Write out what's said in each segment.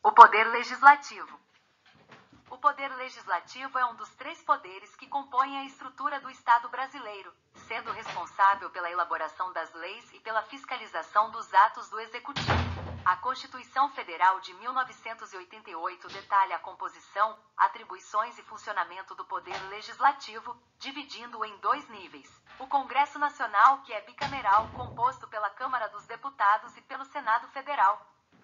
O poder legislativo. O poder legislativo é um dos três poderes que compõem a estrutura do Estado brasileiro, sendo responsável pela elaboração das leis e pela fiscalização dos atos do Executivo. A Constituição Federal de 1988 detalha a composição, atribuições e funcionamento do poder legislativo, dividindo-o em dois níveis. O Congresso Nacional, que é bicameral, composto pela Câmara dos Deputados e pelo Senado Federal.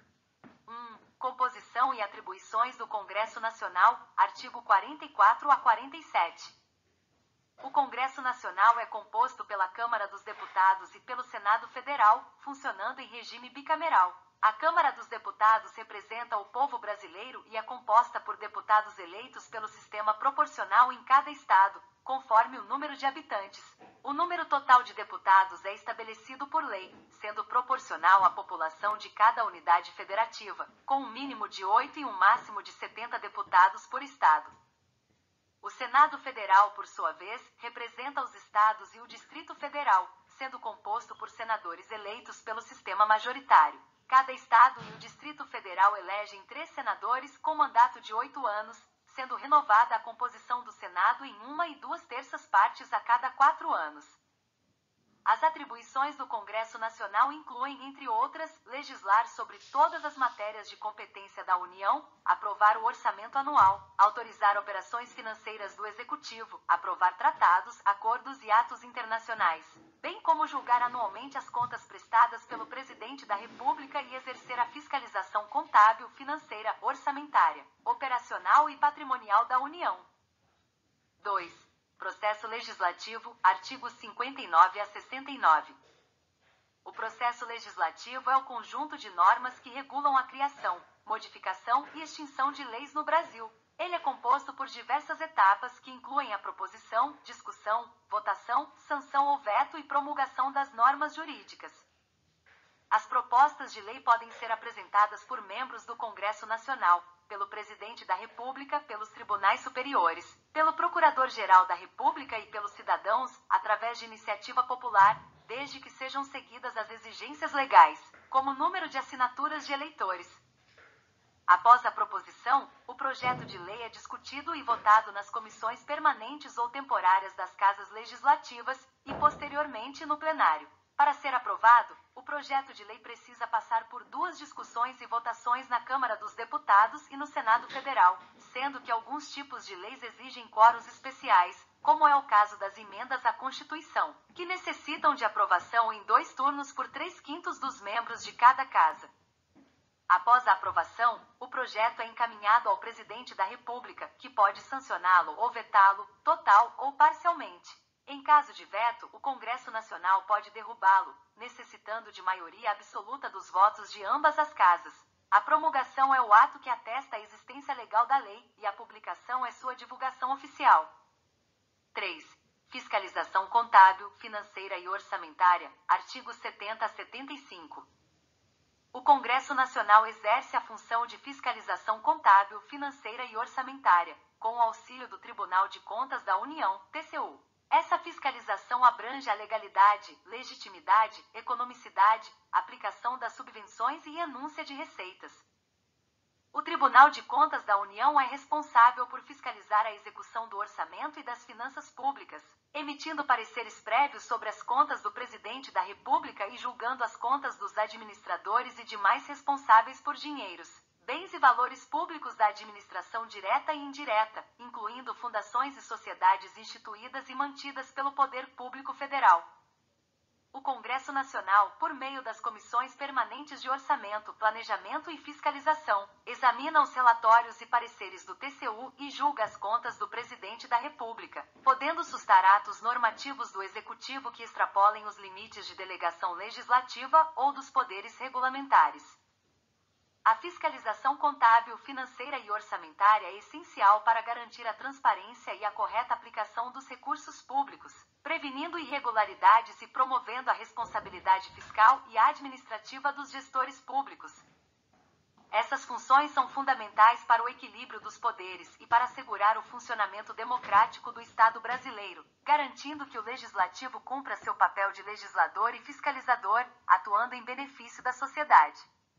Composição e atribuições do Congresso Nacional, artigo 44 a 47. O Congresso Nacional é composto pela Câmara dos Deputados e pelo Senado Federal, funcionando em regime bicameral. A Câmara dos Deputados representa o povo brasileiro e é composta por deputados eleitos pelo sistema proporcional em cada estado, conforme o número de habitantes. O número total de deputados é estabelecido por lei, sendo proporcional à população de cada unidade federativa, com um mínimo de 8 e um máximo de 70 deputados por estado. O Senado Federal, por sua vez, representa os estados e o Distrito Federal, sendo composto por senadores eleitos pelo sistema majoritário. Cada estado e o Distrito Federal elegem 3 senadores com mandato de 8 anos, sendo renovada a composição do Senado em 1 e 2/3 partes a cada 4 anos. As atribuições do Congresso Nacional incluem, entre outras, legislar sobre todas as matérias de competência da União, aprovar o orçamento anual, autorizar operações financeiras do Executivo, aprovar tratados, acordos e atos internacionais, bem como julgar anualmente as contas prestadas pelo Presidente da República e exercer a fiscalização contábil, financeira, orçamentária, operacional e patrimonial da União. 2. Processo legislativo, artigos 59 a 69. O processo legislativo é o conjunto de normas que regulam a criação, modificação e extinção de leis no Brasil. Ele é composto por diversas etapas que incluem a proposição, discussão, votação, sanção ou veto e promulgação das normas jurídicas. As propostas de lei podem ser apresentadas por membros do Congresso Nacional, pelo Presidente da República, pelos tribunais superiores, pelo Procurador-Geral da República e pelos cidadãos, através de iniciativa popular, desde que sejam seguidas as exigências legais, como número de assinaturas de eleitores. Após a proposição, o projeto de lei é discutido e votado nas comissões permanentes ou temporárias das casas legislativas e, posteriormente, no plenário. Para ser aprovado, o projeto de lei precisa passar por 2 discussões e votações na Câmara dos Deputados e no Senado Federal, sendo que alguns tipos de leis exigem quóruns especiais, como é o caso das emendas à Constituição, que necessitam de aprovação em 2 turnos por 3/5 dos membros de cada casa. Após a aprovação, o projeto é encaminhado ao Presidente da República, que pode sancioná-lo ou vetá-lo, total ou parcialmente. Em caso de veto, o Congresso Nacional pode derrubá-lo, necessitando de maioria absoluta dos votos de ambas as casas. A promulgação é o ato que atesta a existência legal da lei, e a publicação é sua divulgação oficial. 3. Fiscalização contábil, financeira e orçamentária, artigos 70 a 75. O Congresso Nacional exerce a função de fiscalização contábil, financeira e orçamentária, com o auxílio do Tribunal de Contas da União, TCU. Essa fiscalização abrange a legalidade, legitimidade, economicidade, aplicação das subvenções e renúncia de receitas. O Tribunal de Contas da União é responsável por fiscalizar a execução do orçamento e das finanças públicas, emitindo pareceres prévios sobre as contas do Presidente da República e julgando as contas dos administradores e demais responsáveis por dinheiros, bens e valores públicos da administração direta e indireta, incluindo fundações e sociedades instituídas e mantidas pelo Poder Público Federal. O Congresso Nacional, por meio das comissões permanentes de orçamento, planejamento e fiscalização, examina os relatórios e pareceres do TCU e julga as contas do Presidente da República, podendo sustar atos normativos do Executivo que extrapolem os limites de delegação legislativa ou dos poderes regulamentares. A fiscalização contábil, financeira e orçamentária é essencial para garantir a transparência e a correta aplicação dos recursos públicos, prevenindo irregularidades e promovendo a responsabilidade fiscal e administrativa dos gestores públicos. Essas funções são fundamentais para o equilíbrio dos poderes e para assegurar o funcionamento democrático do Estado brasileiro, garantindo que o Legislativo cumpra seu papel de legislador e fiscalizador, atuando em benefício da sociedade.